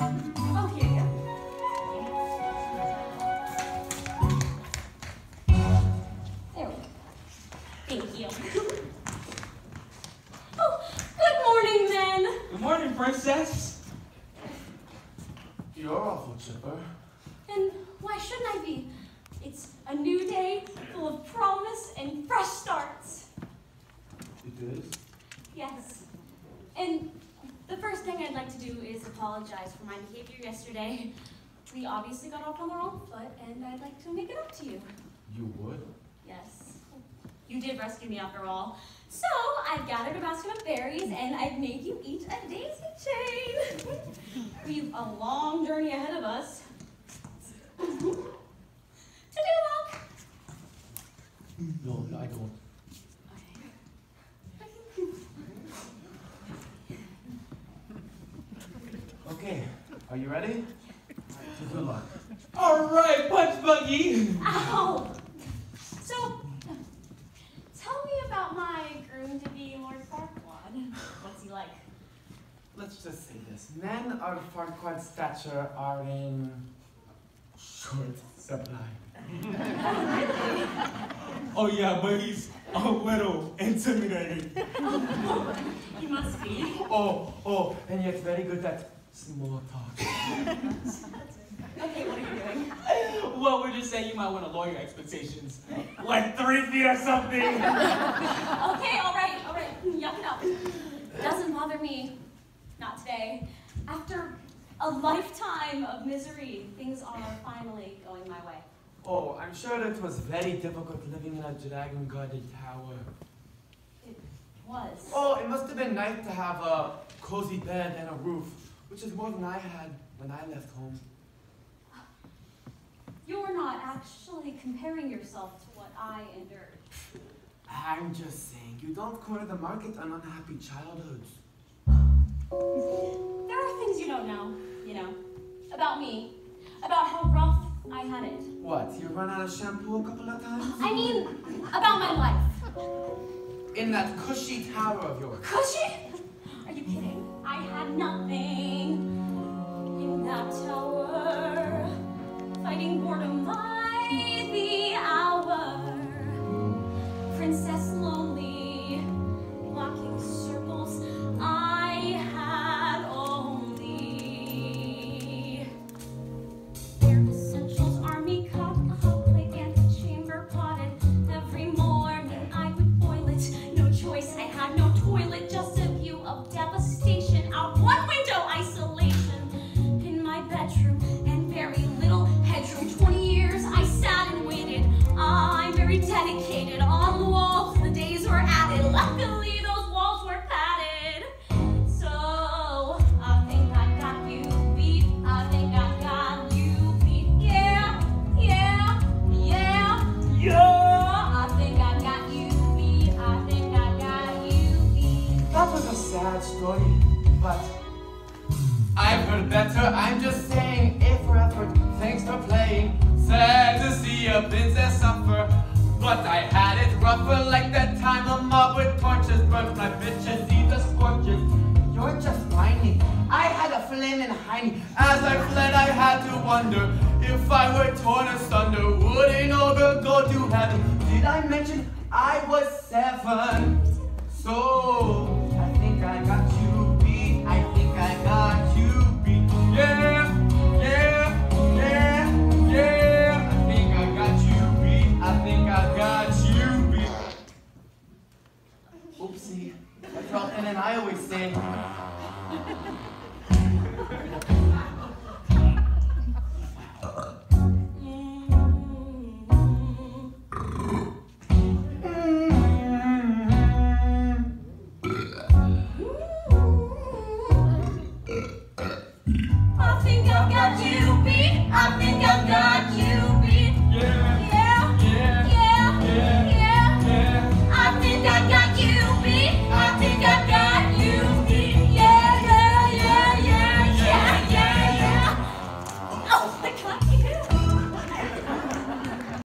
Oh, here you go. There we go. Thank you. Oh, good morning, men. Good morning, princess. You're awful chipper. And why shouldn't I be? It's a new day full of promise and fresh starts. It is? Yes. And the first thing I'd like to do is apologize for my behavior yesterday. We obviously got off on the wrong foot, and I'd like to make it up to you. You would? Yes. You did rescue me after all. So I've gathered a basket of berries, and I've made you each a daisy chain. We've a long journey ahead of us. To do luck. No, I don't. Okay, are you ready? So good luck. All right, punch buggy. Ow! So, tell me about my groom-to-be, Lord Farquaad. What's he like? Let's just say this. Men of Farquaad's stature are in short supply. Oh yeah, but he's a little intimidating. He must be. Oh, and yet very good at small talk. Okay, what are you doing? Well, we're just saying you might want to lower your expectations. Like 3 feet or something. Okay, all right. Yuck it up. Doesn't bother me. Not today. After a lifetime of misery, things are finally going my way. Oh, I'm sure it was very difficult living in a dragon-guarded tower. It was. Oh, it must have been nice to have a cozy bed and a roof, which is more than I had when I left home. You're not actually comparing yourself to what I endured. I'm just saying, you don't corner the market on unhappy childhoods. There are things you don't know, about me, about how rough I had it. What, you run out of shampoo a couple of times? I mean, about my life. In that cushy tower of yours. Cushy? Are you kidding? I had nothing in that tower, fighting boredom by the hour. Princess lonely, walking circles. I had only bare essentials, army cup, a hot plate, and a chamber potted. Every morning I would boil it. No choice, I had no toilet, just a view of devastation. Out one window, isolation. In my bedroom, and very little headroom. 20 years I sat and waited. I'm very dedicated. On the walls, the days were added. Luckily, those walls were padded. So, I think I got you beat. I think I got you beat. Yeah. I think I got you beat. I think I got you beat. That was a sad story, but I've heard better. I'm just saying, A for effort, thanks for playing. Sad to see a princess suffer, but I had it rougher. Like that time a mob with torches burnt my bitches, see the scorches. You're just whining. I had a flaming hiney. As I fled, I had to wonder if I were torn asunder, would an ogre go to heaven? Did I mention I was 7? So I think I got you beat. I think I got you beat. Yeah. I think I got you beat. I think I got you beat. Oopsie. That's what Ellen and I always say. I think I've got you beat. I think I've got